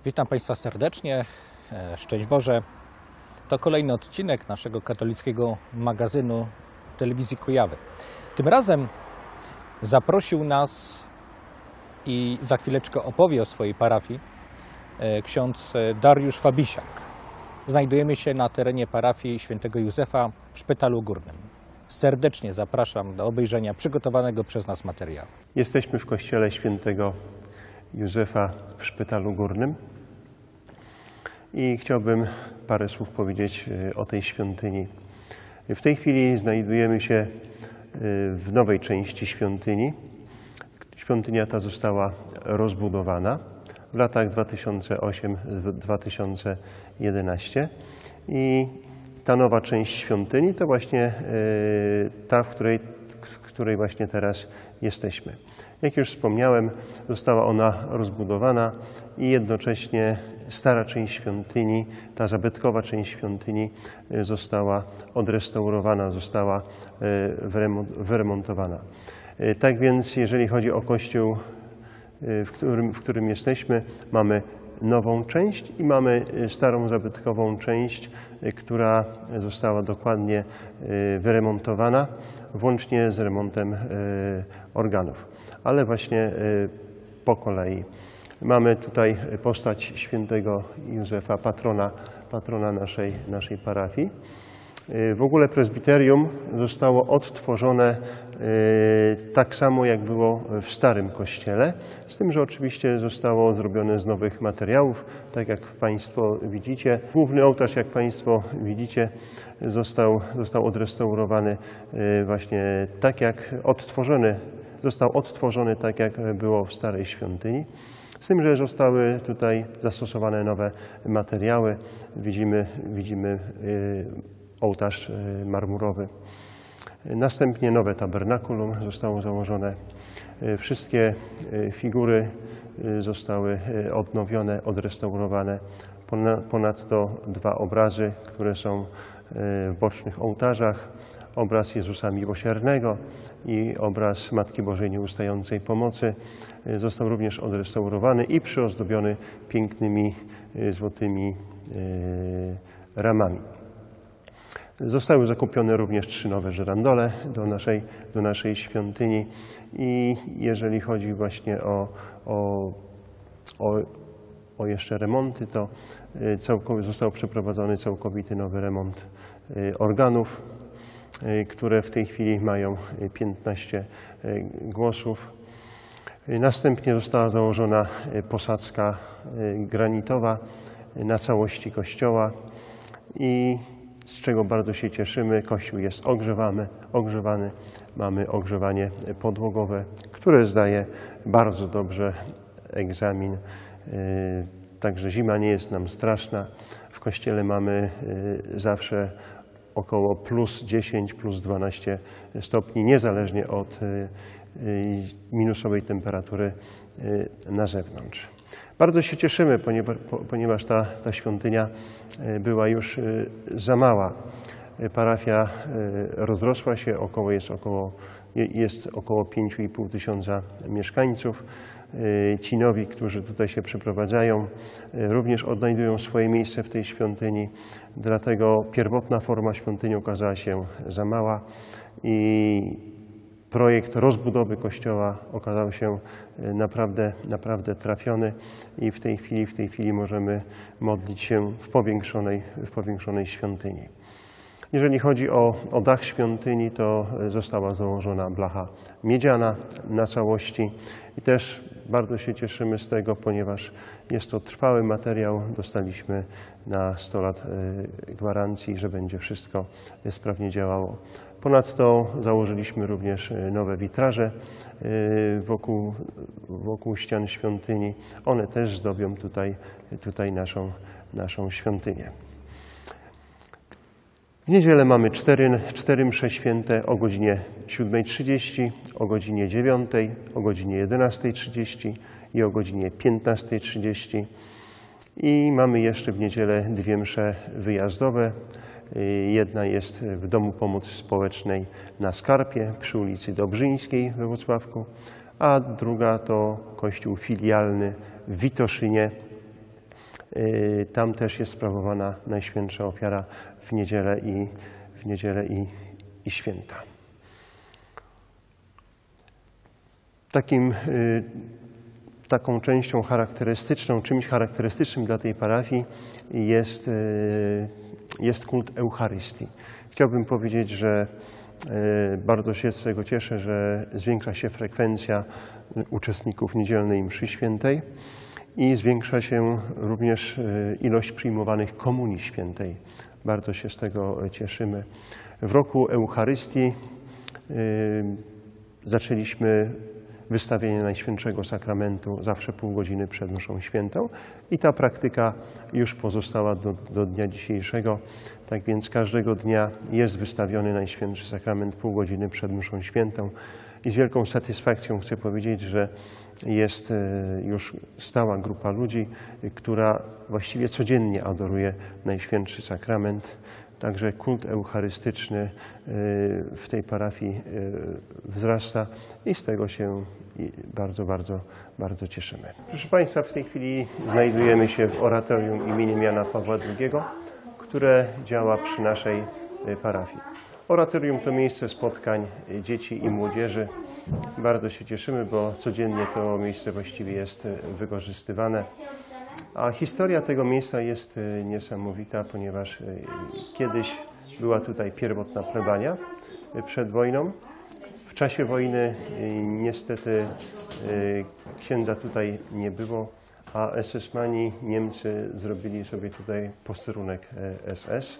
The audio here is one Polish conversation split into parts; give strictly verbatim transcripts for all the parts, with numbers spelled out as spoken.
Witam Państwa serdecznie, szczęść Boże. To kolejny odcinek naszego katolickiego magazynu w telewizji Kujawy. Tym razem zaprosił nas i za chwileczkę opowie o swojej parafii ksiądz Dariusz Fabisiak. Znajdujemy się na terenie parafii świętego Józefa w Szpitalu Górnym. Serdecznie zapraszam do obejrzenia przygotowanego przez nas materiału. Jesteśmy w kościele świętego Józefa w Szpitalu Górnym i chciałbym parę słów powiedzieć o tej świątyni. W tej chwili znajdujemy się w nowej części świątyni. Świątynia ta została rozbudowana w latach dwa tysiące ósmym do dwa tysiące jedenastego i ta nowa część świątyni to właśnie ta, w której, w której właśnie teraz jesteśmy. Jak już wspomniałem, została ona rozbudowana i jednocześnie stara część świątyni, ta zabytkowa część świątyni została odrestaurowana, została wyremontowana. Tak więc, jeżeli chodzi o kościół, w którym, w którym jesteśmy, mamy nową część i mamy starą zabytkową część, która została dokładnie wyremontowana, włącznie z remontem organów. Ale właśnie po kolei. Mamy tutaj postać świętego Józefa, patrona, patrona naszej, naszej parafii. W ogóle prezbiterium zostało odtworzone tak samo, jak było w starym kościele, z tym, że oczywiście zostało zrobione z nowych materiałów, tak jak Państwo widzicie. Główny ołtarz, jak Państwo widzicie, został, został odrestaurowany właśnie tak, jak odtworzony, został odtworzony tak, jak było w starej świątyni. Z tym, że zostały tutaj zastosowane nowe materiały. Widzimy, widzimy ołtarz marmurowy. Następnie nowe tabernakulum zostało założone. Wszystkie figury zostały odnowione, odrestaurowane. Ponadto dwa obrazy, które są w bocznych ołtarzach. Obraz Jezusa Miłosiernego i obraz Matki Bożej Nieustającej Pomocy został również odrestaurowany i przyozdobiony pięknymi złotymi ramami. Zostały zakupione również trzy nowe żyrandole do naszej, do naszej świątyni i jeżeli chodzi właśnie o, o, o, o jeszcze remonty, to całkowicie został przeprowadzony całkowity nowy remont organów, które w tej chwili mają piętnaście głosów. Następnie została założona posadzka granitowa na całości kościoła i z czego bardzo się cieszymy, kościół jest ogrzewany, ogrzewany. Mamy ogrzewanie podłogowe, które zdaje bardzo dobrze egzamin. Także zima nie jest nam straszna. W kościele mamy zawsze około plus dziesięć, plus dwanaście stopni, niezależnie od minusowej temperatury na zewnątrz. Bardzo się cieszymy, ponieważ, ponieważ ta, ta świątynia była już za mała. Parafia rozrosła się, około jest około, jest około pięć i pół tysiąca mieszkańców. Ci nowi, którzy tutaj się przeprowadzają, również odnajdują swoje miejsce w tej świątyni. Dlatego pierwotna forma świątyni okazała się za mała i projekt rozbudowy kościoła okazał się naprawdę, naprawdę trafiony i w tej chwili, w tej chwili możemy modlić się w powiększonej, w powiększonej świątyni. Jeżeli chodzi o, o dach świątyni, to została założona blacha miedziana na całości i też bardzo się cieszymy z tego, ponieważ jest to trwały materiał. Dostaliśmy na sto lat gwarancji, że będzie wszystko sprawnie działało. Ponadto założyliśmy również nowe witraże wokół, wokół ścian świątyni. One też zdobią tutaj, tutaj naszą, naszą świątynię. W niedzielę mamy cztery, cztery msze święte o godzinie siódmej trzydzieści, o godzinie dziewiątej, o godzinie jedenastej trzydzieści i o godzinie piętnastej trzydzieści. I mamy jeszcze w niedzielę dwie msze wyjazdowe. Jedna jest w Domu Pomocy Społecznej na Skarpie przy ulicy Dobrzyńskiej we Włocławku, a druga to kościół filialny w Witoszynie Tam też jest sprawowana Najświętsza Ofiara w niedzielę i, w niedzielę i, i święta. Takim, taką częścią charakterystyczną, czymś charakterystycznym dla tej parafii jest, jest kult Eucharystii. Chciałbym powiedzieć, że bardzo się z tego cieszę, że zwiększa się frekwencja uczestników niedzielnej mszy świętej i zwiększa się również ilość przyjmowanych komunii świętej. Bardzo się z tego cieszymy. W roku Eucharystii zaczęliśmy wystawienie Najświętszego Sakramentu zawsze pół godziny przed mszą świętą i ta praktyka już pozostała do, do dnia dzisiejszego. Tak więc każdego dnia jest wystawiony Najświętszy Sakrament pół godziny przed mszą świętą i z wielką satysfakcją chcę powiedzieć, że jest już stała grupa ludzi, która właściwie codziennie adoruje Najświętszy Sakrament. Także kult eucharystyczny w tej parafii wzrasta i z tego się bardzo, bardzo, bardzo cieszymy. Proszę Państwa, w tej chwili znajdujemy się w oratorium imieniem Jana Pawła drugiego, które działa przy naszej parafii. Oratorium to miejsce spotkań dzieci i młodzieży. Bardzo się cieszymy, bo codziennie to miejsce właściwie jest wykorzystywane. A historia tego miejsca jest niesamowita, ponieważ kiedyś była tutaj pierwotna plebania przed wojną. W czasie wojny niestety księdza tutaj nie było, a esesmani Niemcy zrobili sobie tutaj posterunek S S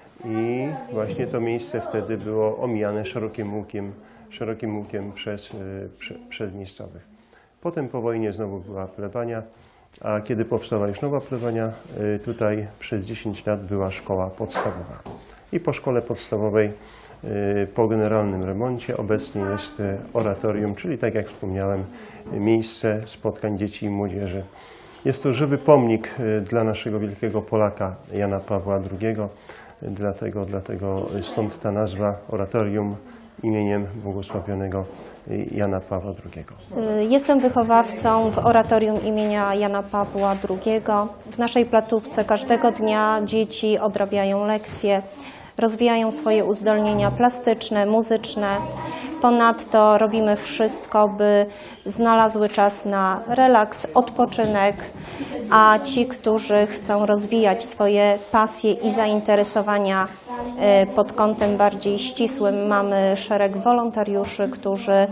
i właśnie to miejsce wtedy było omijane szerokim łukiem, szerokim łukiem przez, prze, przez miejscowych. Potem po wojnie znowu była plebania. A kiedy powstała już nowa plebania, tutaj przez dziesięć lat była szkoła podstawowa. I po szkole podstawowej, po generalnym remoncie obecnie jest oratorium, czyli tak jak wspomniałem, miejsce spotkań dzieci i młodzieży. Jest to żywy pomnik dla naszego wielkiego Polaka Jana Pawła drugiego, dlatego, dlatego stąd ta nazwa oratorium imieniem błogosławionego Jana Pawła drugiego. Jestem wychowawcą w oratorium imienia Jana Pawła drugiego. W naszej placówce każdego dnia dzieci odrabiają lekcje, rozwijają swoje uzdolnienia plastyczne, muzyczne. Ponadto robimy wszystko, by znalazły czas na relaks, odpoczynek, a ci, którzy chcą rozwijać swoje pasje i zainteresowania pod kątem bardziej ścisłym, mamy szereg wolontariuszy, którzy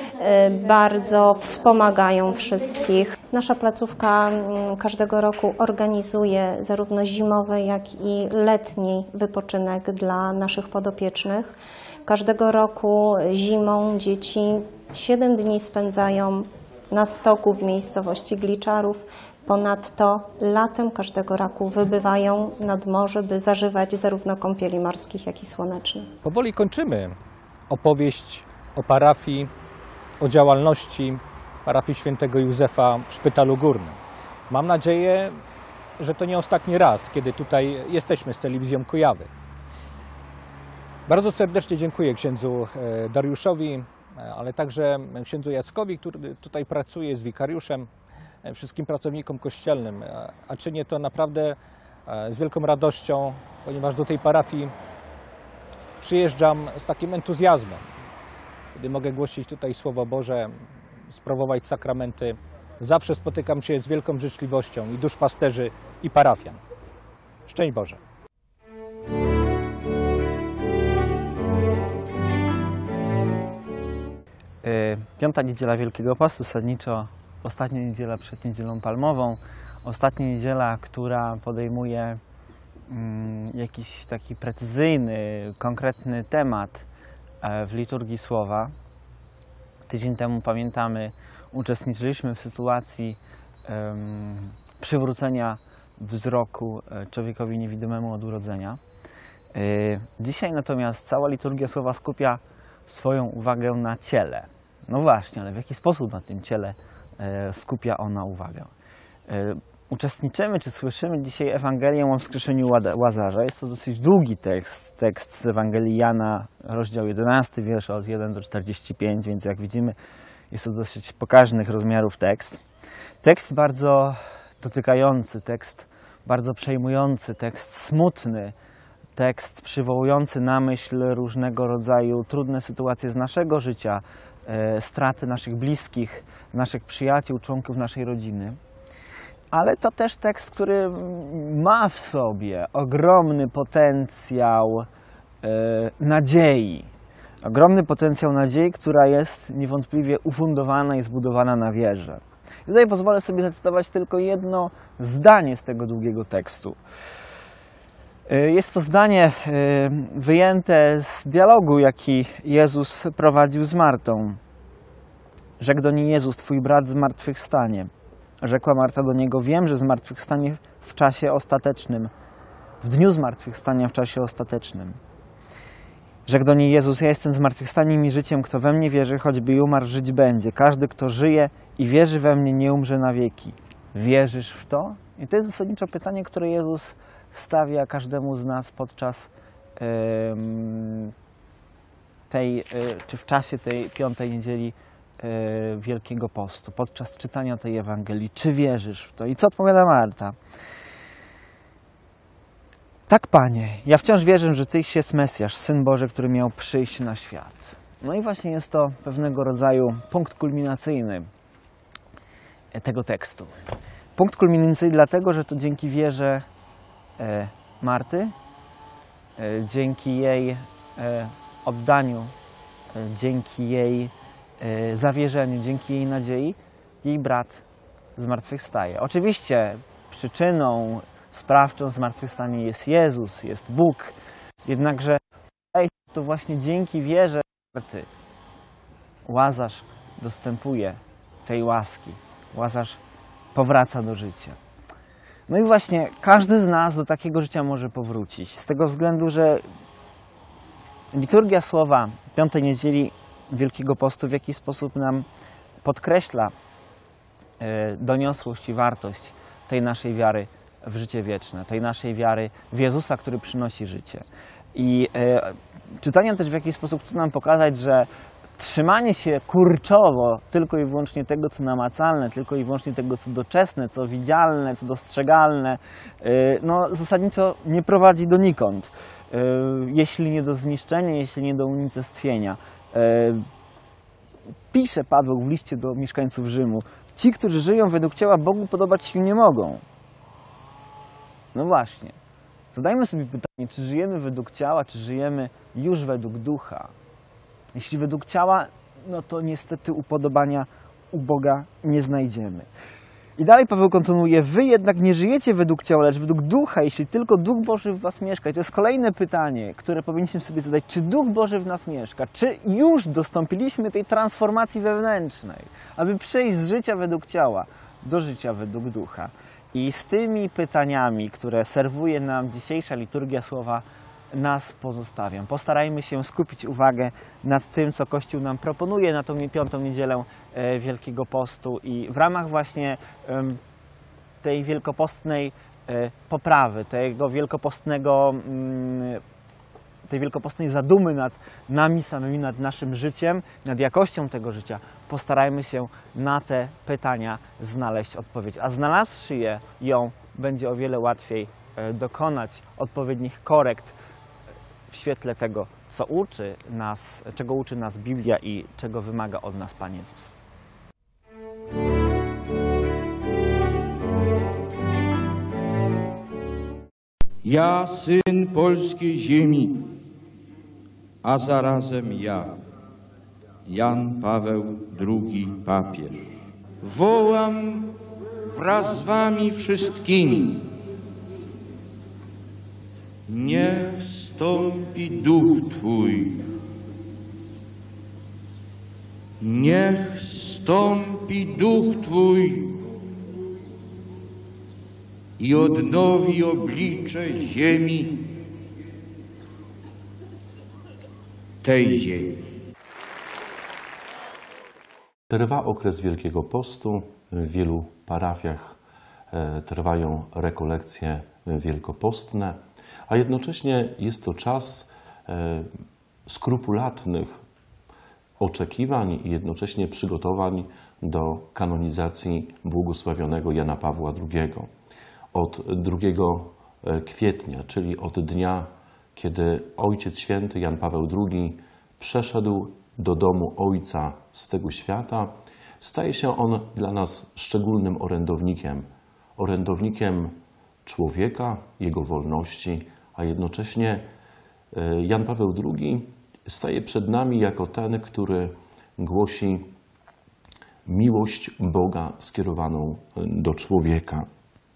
bardzo wspomagają wszystkich. Nasza placówka każdego roku organizuje zarówno zimowy, jak i letni wypoczynek dla naszych podopiecznych. Każdego roku zimą dzieci siedem dni spędzają na stoku w miejscowości Gliczarów. Ponadto latem każdego roku wybywają nad morze, by zażywać zarówno kąpieli morskich, jak i słonecznych. Powoli kończymy opowieść o parafii, o działalności parafii Świętego Józefa w Szpitalu Górnym. Mam nadzieję, że to nie ostatni raz, kiedy tutaj jesteśmy z Telewizją Kujawy. Bardzo serdecznie dziękuję księdzu Dariuszowi, ale także księdzu Jackowi, który tutaj pracuje, jest wikariuszem, wszystkim pracownikom kościelnym, a czynię to naprawdę z wielką radością, ponieważ do tej parafii przyjeżdżam z takim entuzjazmem, kiedy mogę głosić tutaj Słowo Boże, sprawować sakramenty. Zawsze spotykam się z wielką życzliwością i duszpasterzy, i parafian. Szczęść Boże! Piąta niedziela Wielkiego Postu, zasadniczo ostatnia niedziela przed Niedzielą Palmową. Ostatnia niedziela, która podejmuje mm, jakiś taki precyzyjny, konkretny temat w liturgii Słowa. Tydzień temu, pamiętamy, uczestniczyliśmy w sytuacji um, przywrócenia wzroku człowiekowi niewidomemu od urodzenia. Dzisiaj natomiast cała liturgia Słowa skupia swoją uwagę na ciele. No właśnie, ale w jaki sposób na tym ciele skupia ona uwagę? Uczestniczymy, czy słyszymy dzisiaj Ewangelię o wskrzeszeniu Łazarza. Jest to dosyć długi tekst, tekst z Ewangelii Jana, rozdział jedenasty, wiersze od pierwszego do czterdziestego piątego, więc jak widzimy, jest to dosyć pokaźnych rozmiarów tekst. Tekst bardzo dotykający, tekst bardzo przejmujący, tekst smutny, tekst przywołujący na myśl różnego rodzaju trudne sytuacje z naszego życia, e, straty naszych bliskich, naszych przyjaciół, członków naszej rodziny. Ale to też tekst, który ma w sobie ogromny potencjał e, nadziei. Ogromny potencjał nadziei, która jest niewątpliwie ufundowana i zbudowana na wierze. I tutaj pozwolę sobie zacytować tylko jedno zdanie z tego długiego tekstu. Jest to zdanie wyjęte z dialogu, jaki Jezus prowadził z Martą. Rzekł do niej Jezus, twój brat zmartwychwstanie. Rzekła Marta do Niego, wiem, że zmartwychwstanie w czasie ostatecznym, w dniu zmartwychwstania w czasie ostatecznym. Rzekł do niej Jezus, ja jestem zmartwychwstaniem i życiem, kto we mnie wierzy, choćby i umarł, żyć będzie. Każdy, kto żyje i wierzy we mnie, nie umrze na wieki. Wierzysz w to? I to jest zasadniczo pytanie, które Jezus stawia każdemu z nas podczas um, tej, y, czy w czasie tej piątej niedzieli y, Wielkiego Postu, podczas czytania tej Ewangelii. Czy wierzysz w to? I co odpowiada Marta? Tak, Panie, ja wciąż wierzę, że Tyś jest Mesjasz, Syn Boży, który miał przyjść na świat. No i właśnie jest to pewnego rodzaju punkt kulminacyjny tego tekstu. Punkt kulminacyjny dlatego, że to dzięki wierze e, Marty, e, dzięki jej e, oddaniu, e, dzięki jej e, zawierzeniu, dzięki jej nadziei, jej brat zmartwychwstaje. Oczywiście przyczyną sprawczą zmartwychwstania jest Jezus, jest Bóg, jednakże to właśnie dzięki wierze Marty Łazarz dostępuje tej łaski. Łazarz powraca do życia. No i właśnie każdy z nas do takiego życia może powrócić. Z tego względu, że liturgia słowa piątej niedzieli Wielkiego Postu w jakiś sposób nam podkreśla e, doniosłość i wartość tej naszej wiary w życie wieczne, tej naszej wiary w Jezusa, który przynosi życie. I e, czytanie też w jakiś sposób chce nam pokazać, że trzymanie się kurczowo tylko i wyłącznie tego, co namacalne, tylko i wyłącznie tego, co doczesne, co widzialne, co dostrzegalne, no zasadniczo nie prowadzi donikąd, jeśli nie do zniszczenia, jeśli nie do unicestwienia. Pisze Paweł w liście do mieszkańców Rzymu, ci, którzy żyją według ciała, Bogu podobać się nie mogą. No właśnie. Zadajmy sobie pytanie, czy żyjemy według ciała, czy żyjemy już według ducha. Jeśli według ciała, no to niestety upodobania u Boga nie znajdziemy. I dalej Paweł kontynuuje, wy jednak nie żyjecie według ciała, lecz według ducha, jeśli tylko Duch Boży w was mieszka. I to jest kolejne pytanie, które powinniśmy sobie zadać, czy Duch Boży w nas mieszka? Czy już dostąpiliśmy tej transformacji wewnętrznej, aby przejść z życia według ciała do życia według ducha? I z tymi pytaniami, które serwuje nam dzisiejsza liturgia słowa, nas pozostawiam. Postarajmy się skupić uwagę nad tym, co Kościół nam proponuje na tą piątą niedzielę Wielkiego Postu i w ramach właśnie tej wielkopostnej poprawy, tego wielkopostnego, tej wielkopostnej zadumy nad nami samymi, nad naszym życiem, nad jakością tego życia, postarajmy się na te pytania znaleźć odpowiedź. A znalazłszy je, ją będzie o wiele łatwiej dokonać odpowiednich korekt w świetle tego, co uczy nas, czego uczy nas Biblia i czego wymaga od nas Pan Jezus. Ja, syn polskiej ziemi, a zarazem ja, Jan Paweł drugi papież, wołam wraz z wami wszystkimi, niech wstąpi Duch Twój, niech wstąpi Duch Twój i odnowi oblicze ziemi, tej ziemi. Trwa okres Wielkiego Postu. W wielu parafiach trwają rekolekcje wielkopostne, a jednocześnie jest to czas skrupulatnych oczekiwań i jednocześnie przygotowań do kanonizacji błogosławionego Jana Pawła drugiego. od drugiego kwietnia, czyli od dnia, kiedy Ojciec Święty Jan Paweł drugi przeszedł do domu Ojca z tego świata, staje się on dla nas szczególnym orędownikiem. Orędownikiem człowieka, jego wolności, a jednocześnie Jan Paweł drugi staje przed nami jako ten, który głosi miłość Boga skierowaną do człowieka.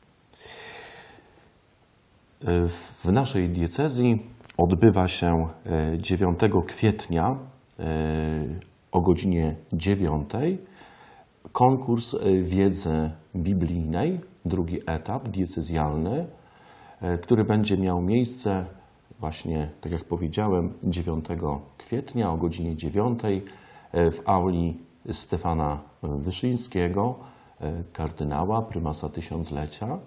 W naszej diecezji odbywa się dziewiątego kwietnia o godzinie dziewiątej konkurs wiedzy biblijnej, drugi etap diecezjalny, który będzie miał miejsce właśnie, tak jak powiedziałem, dziewiątego kwietnia o godzinie dziewiątej w auli Stefana Wyszyńskiego, kardynała, prymasa tysiąclecia,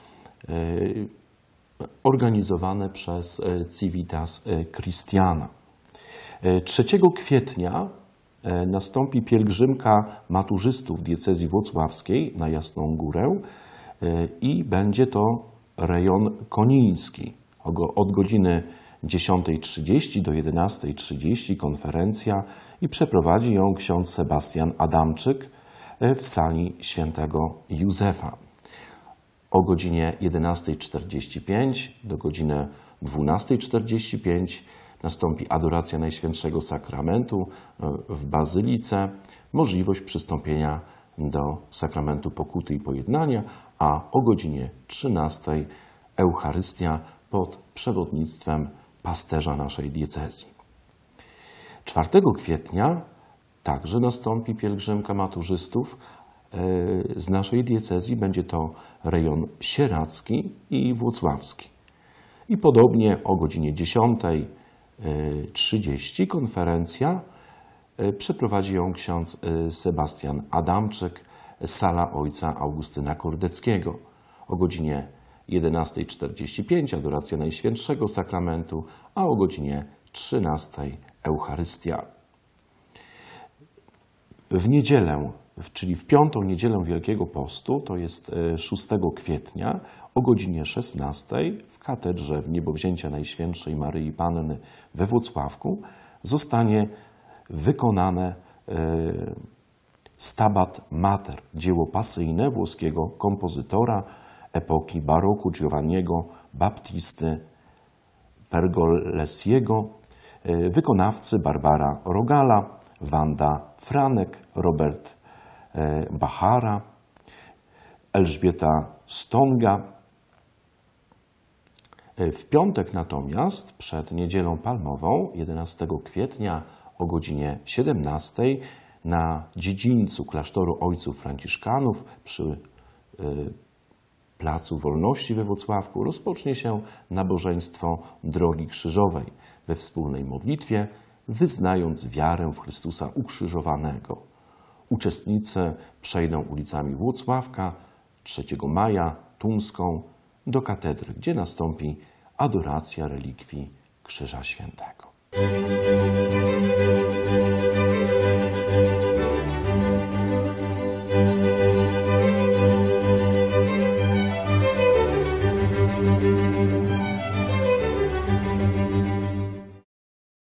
organizowane przez Civitas Christiana. trzeciego kwietnia nastąpi pielgrzymka maturzystów diecezji włocławskiej na Jasną Górę i będzie to rejon koniński. Od godziny dziesiątej trzydzieści do jedenastej trzydzieści konferencja i przeprowadzi ją ksiądz Sebastian Adamczyk w sali świętego Józefa. O godzinie jedenastej czterdzieści pięć do godziny dwunastej czterdzieści pięć nastąpi adoracja Najświętszego Sakramentu w Bazylice, możliwość przystąpienia do Sakramentu Pokuty i Pojednania, a o godzinie trzynastej Eucharystia pod przewodnictwem pasterza naszej diecezji. czwartego kwietnia także nastąpi pielgrzymka maturzystów z naszej diecezji. Będzie to rejon sieradzki i włocławski. I podobnie o godzinie dziesiątej trzydzieści konferencja przeprowadzi ją ksiądz Sebastian Adamczyk, sala ojca Augustyna Kordeckiego. O godzinie jedenastej czterdzieści pięć adoracja Najświętszego Sakramentu, a o godzinie trzynastej Eucharystia. W niedzielę, czyli w piątą niedzielę Wielkiego Postu, to jest szóstego kwietnia, o godzinie szesnastej w katedrze w Niebowzięcia Najświętszej Maryi Panny we Włocławku zostanie wykonane Stabat Mater, dzieło pasyjne włoskiego kompozytora epoki baroku Giovanniego Baptisty Pergolesiego, wykonawcy Barbara Rogala, Wanda Franek, Robert Bachara, Elżbieta Stonga. W piątek natomiast, przed Niedzielą Palmową, jedenastego kwietnia o godzinie siedemnastej na dziedzińcu klasztoru ojców franciszkanów przy Placu Wolności we Włocławku rozpocznie się nabożeństwo Drogi Krzyżowej we wspólnej modlitwie, wyznając wiarę w Chrystusa ukrzyżowanego. Uczestnicy przejdą ulicami Włocławka trzeciego maja Tumską do katedry, gdzie nastąpi adoracja relikwii Krzyża Świętego.